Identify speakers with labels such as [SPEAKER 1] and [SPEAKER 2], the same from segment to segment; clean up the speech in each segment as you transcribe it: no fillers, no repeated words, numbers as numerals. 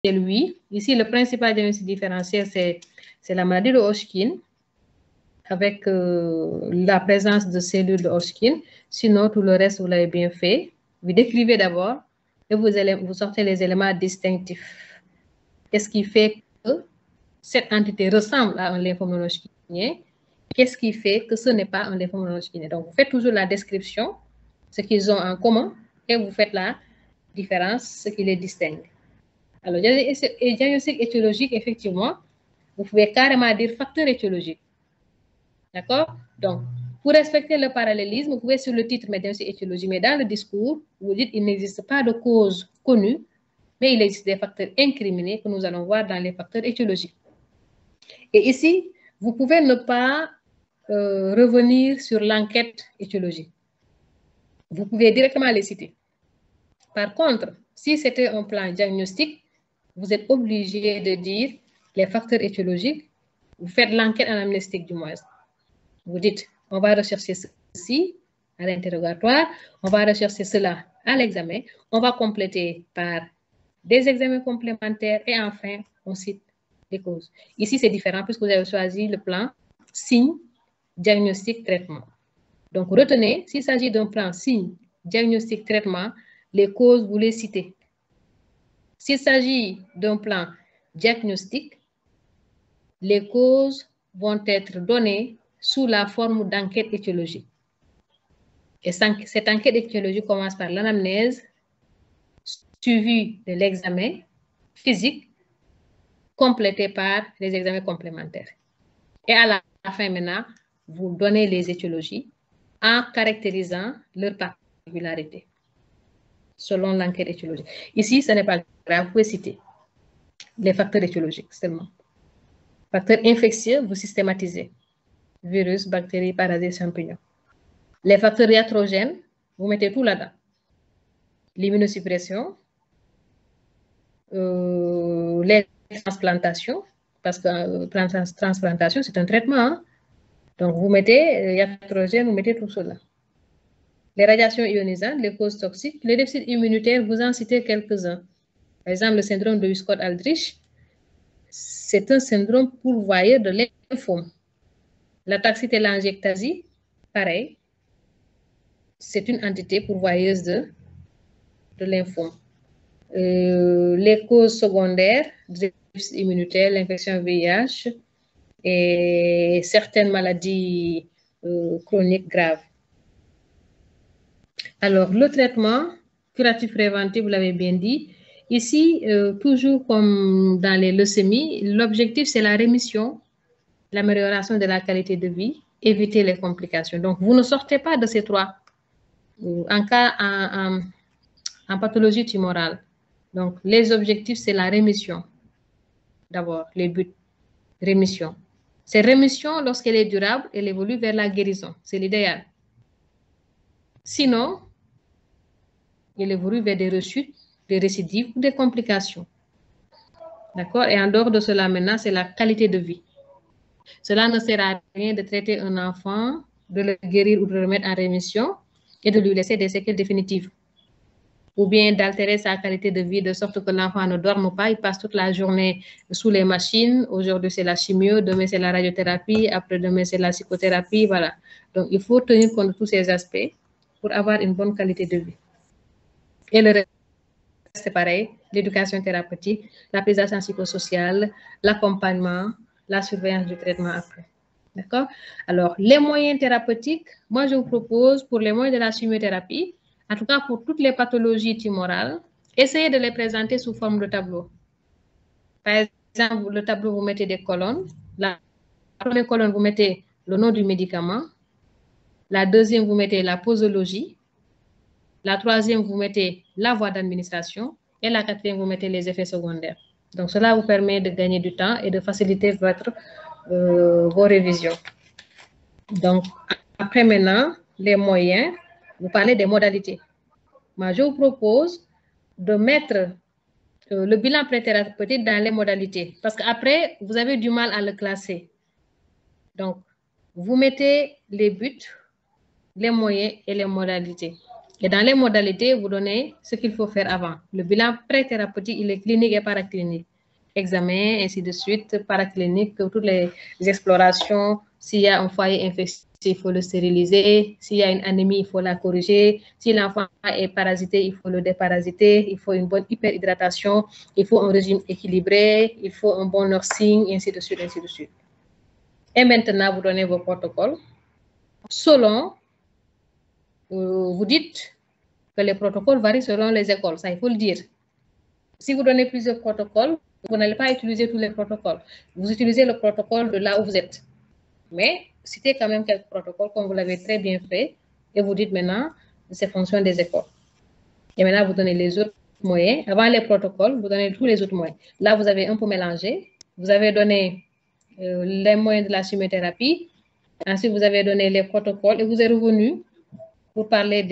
[SPEAKER 1] oui. Ici, le principal diagnostic différentiel, c'est la maladie de Hodgkin, avec la présence de cellules de Hodgkin. Sinon, tout le reste, vous l'avez bien fait. Vous décrivez d'abord et vous sortez les éléments distinctifs. Qu'est-ce qui fait que cette entité ressemble à un lymphome non-Hodgkinien? Qu'est-ce qui fait que ce n'est pas un lymphome non-Hodgkinien? Donc, vous faites toujours la description, ce qu'ils ont en commun, et vous faites la différence, ce qui les distingue. Alors, diagnostic étiologique, effectivement, vous pouvez carrément dire facteur étiologique. D'accord? Donc, pour respecter le parallélisme, vous pouvez sur le titre mettre diagnostic étiologique, mais dans le discours, vous dites qu'il n'existe pas de cause connue, mais il existe des facteurs incriminés que nous allons voir dans les facteurs étiologiques. Et ici, vous pouvez ne pas revenir sur l'enquête étiologique. Vous pouvez directement les citer. Par contre, si c'était un plan diagnostique, vous êtes obligé de dire les facteurs étiologiques, vous faites l'enquête anamnestique du moins. Vous dites, on va rechercher ceci à l'interrogatoire, on va rechercher cela à l'examen, on va compléter par des examens complémentaires et enfin, on cite les causes. Ici, c'est différent puisque vous avez choisi le plan signe, diagnostic, traitement. Donc, retenez, s'il s'agit d'un plan signe, diagnostic, traitement, les causes, vous les citez. S'il s'agit d'un plan diagnostic, les causes vont être données sous la forme d'enquête étiologique. Et cette enquête étiologique commence par l'anamnèse, suivie de l'examen physique, complété par les examens complémentaires. Et à la fin, maintenant, vous donnez les étiologies en caractérisant leur particularité selon l'enquête étiologique. Ici, ce n'est pas grave, vous pouvez citer les facteurs étiologiques seulement. Facteurs infectieux, vous systématisez. Virus, bactéries, parasites, champignons. Les facteurs iatrogènes, vous mettez tout là-dedans. L'immunosuppression, les transplantations, parce que transplantation, c'est un traitement. Hein? Donc, vous mettez iatrogène, vous mettez tout cela. Les radiations ionisantes, les causes toxiques, les déficits immunitaires, vous en citez quelques-uns. Par exemple, le syndrome de Wiskott-Aldrich, c'est un syndrome pourvoyeur de lymphome. La taxi-télangiectasie, pareil, c'est une entité pourvoyeuse de lymphome. Les causes secondaires, déficit immunitaire, l'infection VIH et certaines maladies chroniques graves. Alors, le traitement curatif préventif, vous l'avez bien dit. Ici, toujours comme dans les leucémies, l'objectif, c'est la rémission, l'amélioration de la qualité de vie, éviter les complications. Donc, vous ne sortez pas de ces trois. En pathologie tumorale, donc les objectifs, c'est la rémission. D'abord, les buts, rémission. Cette rémission, lorsqu'elle est durable, elle évolue vers la guérison. C'est l'idéal. Sinon, elle évolue vers des rechutes, des récidives ou des complications. D'accord? Et en dehors de cela, maintenant, c'est la qualité de vie. Cela ne sert à rien de traiter un enfant, de le guérir ou de le remettre en rémission et de lui laisser des séquelles définitives. Ou bien d'altérer sa qualité de vie de sorte que l'enfant ne dorme pas, il passe toute la journée sous les machines. Aujourd'hui, c'est la chimio, demain, c'est la radiothérapie, après-demain, c'est la psychothérapie, voilà. Donc, il faut tenir compte de tous ces aspects pour avoir une bonne qualité de vie. Et le reste, c'est pareil, l'éducation thérapeutique, la prise en charge psychosociale, l'accompagnement, la surveillance du traitement après. D'accord? Alors, les moyens thérapeutiques, moi, je vous propose pour les moyens de la chimiothérapie, en tout cas pour toutes les pathologies tumorales, essayez de les présenter sous forme de tableau. Par exemple, le tableau, vous mettez des colonnes. La première colonne, vous mettez le nom du médicament. La deuxième, vous mettez la posologie. La troisième, vous mettez la voie d'administration. Et la quatrième, vous mettez les effets secondaires. Donc, cela vous permet de gagner du temps et de faciliter vos révisions. Donc, après maintenant, les moyens, vous parlez des modalités. Moi, je vous propose de mettre le bilan préthérapeutique dans les modalités. Parce qu'après, vous avez du mal à le classer. Donc, vous mettez les buts, les moyens et les modalités. Et dans les modalités, vous donnez ce qu'il faut faire avant. Le bilan pré-thérapeutique, il est clinique et paraclinique. Examen, ainsi de suite, paraclinique, toutes les explorations. S'il y a un foyer infectieux, il faut le stériliser. S'il y a une anémie, il faut la corriger. Si l'enfant est parasité, il faut le déparasiter. Il faut une bonne hyperhydratation. Il faut un régime équilibré. Il faut un bon nursing, ainsi de suite, ainsi de suite. Et maintenant, vous donnez vos protocoles. Selon, vous dites que les protocoles varient selon les écoles. Ça, il faut le dire. Si vous donnez plusieurs protocoles, vous n'allez pas utiliser tous les protocoles. Vous utilisez le protocole de là où vous êtes. Mais citez quand même quelques protocoles, comme vous l'avez très bien fait, et vous dites maintenant, c'est fonction des écoles. Et maintenant, vous donnez les autres moyens. Avant les protocoles, vous donnez tous les autres moyens. Là, vous avez un peu mélangé. Vous avez donné les moyens de la chimiothérapie. Ensuite, vous avez donné les protocoles et vous êtes revenu pour parler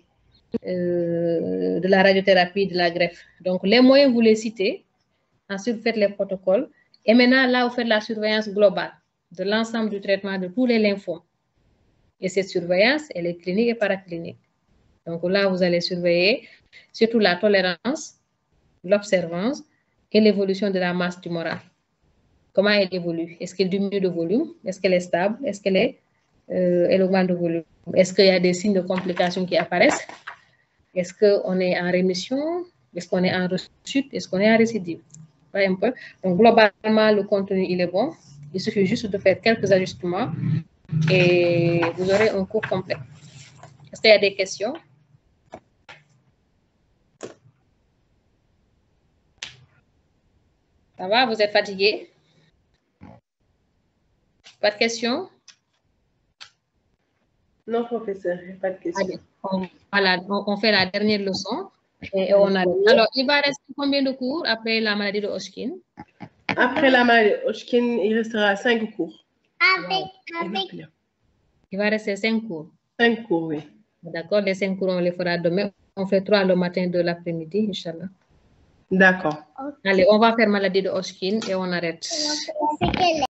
[SPEAKER 1] de la radiothérapie, de la greffe. Donc, les moyens, vous les citez. Ensuite, vous faites les protocoles. Et maintenant, là, vous faites la surveillance globale de l'ensemble du traitement de tous les lymphomes. Et cette surveillance, elle est clinique et paraclinique. Donc là, vous allez surveiller surtout la tolérance, l'observance et l'évolution de la masse tumorale. Comment elle évolue? Est-ce qu'elle diminue de volume? Est-ce qu'elle est stable? Est-ce qu'elle elle augmente de volume? Est-ce qu'il y a des signes de complications qui apparaissent? Est-ce qu'on est en rémission? Est-ce qu'on est en rechute? Est-ce qu'on est en récidive? Un peu. Donc, globalement, le contenu, il est bon. Il suffit juste de faire quelques ajustements et vous aurez un cours complet. Est-ce qu'il y a des questions? Ça va? Vous êtes fatigué? Pas de questions?
[SPEAKER 2] Non, professeur, pas de questions.
[SPEAKER 1] Voilà, on fait la dernière leçon et on arrête. Alors, il va rester combien de cours après la maladie de Hodgkin?
[SPEAKER 2] Après la maladie de Hodgkin, il restera 5 cours.
[SPEAKER 1] Il va rester 5 cours.
[SPEAKER 2] 5 cours, oui.
[SPEAKER 1] D'accord, les 5 cours, on les fera demain. On fait 3 le matin de l'après-midi, Inch'Allah.
[SPEAKER 2] D'accord.
[SPEAKER 1] Allez, on va faire maladie de Hodgkin et on arrête.